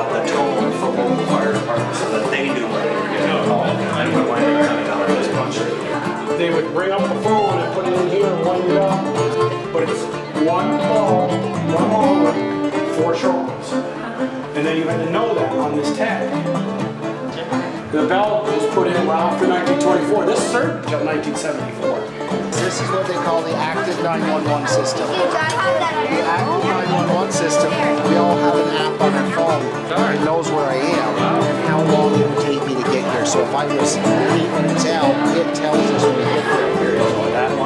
the tone for local fire departments so that they knew when they were getting called and when they were coming out of this country. They would bring up the phone and put it in here and wind it up, but it's one call, one over, 4 shoulders. And then you had to know that on this tag. The bell was put in after 1924. This surged until 1974. This is what they call the active 911 system. The active 911 system, we all have an app on our phone. It knows where I am and how long it would take me to get here. So if I was 8 minutes out, it tells us when we get there. So that